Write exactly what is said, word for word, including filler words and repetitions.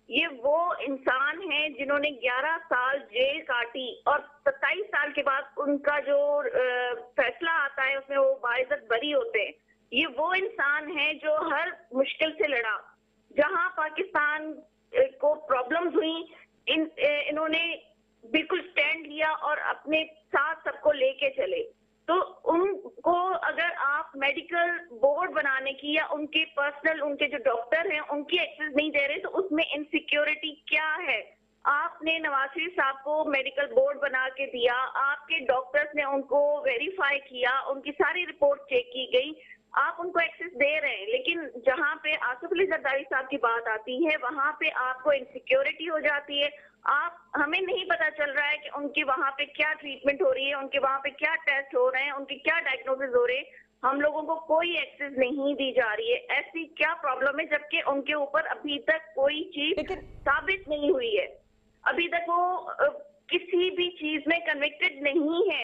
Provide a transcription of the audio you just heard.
ये वो इंसान हैं जिन्होंने ग्यारह साल जेल काटी और सत्ताईस साल के बाद उनका जो फैसला आता है उसमें वो बाइज्जत बरी होते हैं। ये वो इंसान है जो हर मुश्किल से लड़ा। जहां पाकिस्तान को प्रॉब्लम्स हुई, इन इन्होंने बिल्कुल स्टैंड लिया और अपने साथ सबको लेके चले। तो उनको अगर आप मेडिकल बोर्ड बनाने की या उनके पर्सनल उनके जो डॉक्टर हैं उनकी एक्सेस नहीं दे रहे तो उसमें इनसिक्योरिटी क्या है? आपने नवाज शरीफ साहब को मेडिकल बोर्ड बना के दिया, आपके डॉक्टर्स ने उनको वेरीफाई किया, उनकी सारी रिपोर्ट चेक की गई, आप उनको एक्सेस दे रहे हैं। लेकिन जहां पे आसिफ अली जरदारी साहब की बात आती है वहां पे आपको इनसिक्योरिटी हो जाती है। आप हमें नहीं पता चल रहा है कि उनकी वहां पे क्या ट्रीटमेंट हो रही है, उनके वहां पे क्या टेस्ट हो रहे हैं, उनके क्या डायग्नोसिस हो रहे हैं। हम लोगों को कोई एक्सेस नहीं दी जा रही है। ऐसी क्या प्रॉब्लम है जबकि उनके ऊपर अभी तक कोई चीज लेकिन साबित नहीं हुई है। अभी तक वो किसी भी चीज में कन्विक्टेड नहीं है।